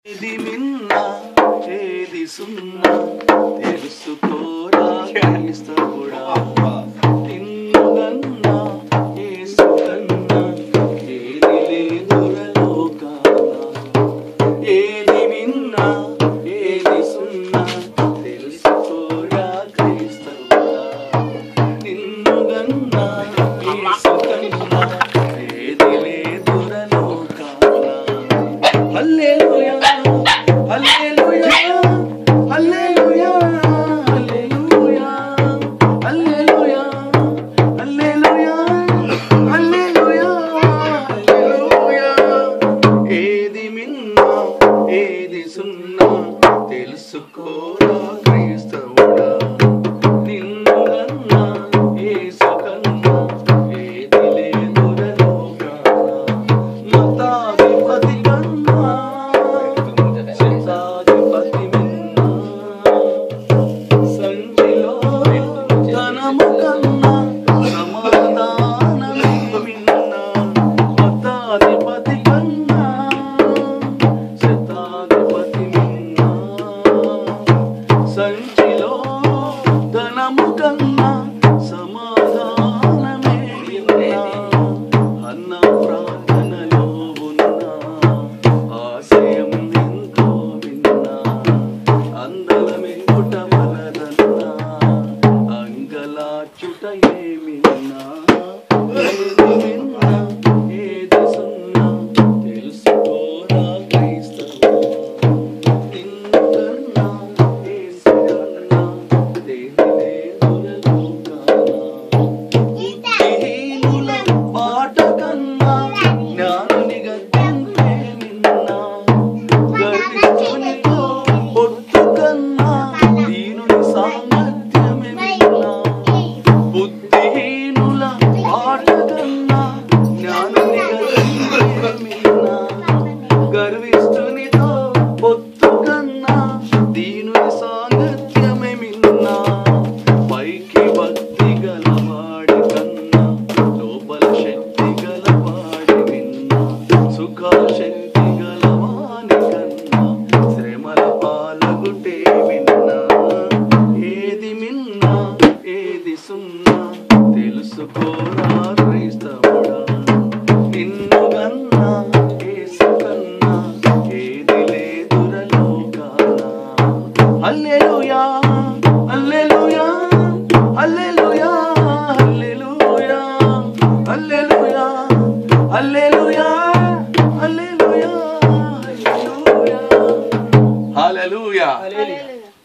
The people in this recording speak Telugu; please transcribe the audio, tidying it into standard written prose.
ఏది మిన్నా ఏది సున్నా తెలుసుకోరా క్రైస్తవుడా నిన్ను గన్నా యేసు కన్నా ఏది లేదురా లోకాన ఏది మిన్నా ఏది సున్నా తెలుసుకోరా క్రైస్తవుడా నిన్ను గన్నా యేసు కన్నా ఏది లేదురా లోకాన హల్లెలూయా హల్లెలూయా హల్లెలూయా హల్లెలూయా హల్లెలూయా హల్లెలూయా హల్లెలూయా హల్లెలూయా ఏది మిన్నా ఏది సున్నా తెలుసుకోరా క్రైస్తవుడా నిన్ను గన్నా యేసు కన్నా ఏది లేదురా లోకాన మతాధిపతి కన్నా శతాధిపతి మిన్నా సంచిలో ధనము కన్నా సమాధానమే మిన్నా మతాధిపతి కన్నా శతాధిపతి మిన్నా సంచిలో ధనము కన్నా సమాధానమే మిన్నా అన్న ప్రార్థనలో ఉన్న ఆశయం ఎంతో విన్నా అందలమే పుటవలదన్నా అంగలాచుట ఏమిన్నా ఏది విన్నా ఏది సున్నా తెలుసుకోరా క్రైస్తవుడా నిన్ను కన్నా యేసు కన్నా దేని లేదురా లోకాన బుద్ధిహీనుల పాట కన్నా జ్ఞానునిగా తండ్రే మిన్నా గర్విష్ఠునితో పొత్తు కన్నా దీనుని సామర్థ్యమే మిన్నా బుద్ధిహీనుల పాట కన్నా జ్ఞానునిగా తండ్రే మిన్నా గర్విష్ఠునితో పొత్తు కన్నా దీనుని సాంగత్యమే మిన్నా పైకి భక్తి గలవాడి కన్నా లోపల శక్తి గలవాడి మిన్నా సుఖాశక్తి గలవాని కన్నా శ్రమల పాలగుటే మిన్నా ఏది మిన్నా ఏది సున్నా తెలుసుకోరా క్రైస్తవుడా నిన్ను గన్నా యేసు కన్నా ఏది లేదురా లోకాన హల్లెలూయా హల్లెలూయా హల్లెలూయా హల్లెలూయా హల్లెలూయా హల్లెలూయా హల్లెలూయా హల్లెలూయా హల్లెలూయా